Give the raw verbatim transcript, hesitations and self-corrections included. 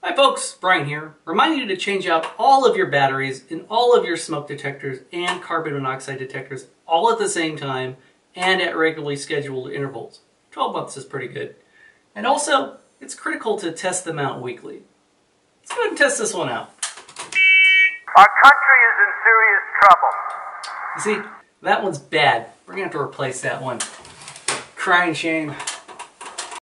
Hi folks, Brian here, reminding you to change out all of your batteries in all of your smoke detectors and carbon monoxide detectors all at the same time and at regularly scheduled intervals. twelve months is pretty good. And also, it's critical to test them out weekly. Let's go ahead and test this one out. Our country is in serious trouble. You see, that one's bad. We're going to have to replace that one. Crying shame.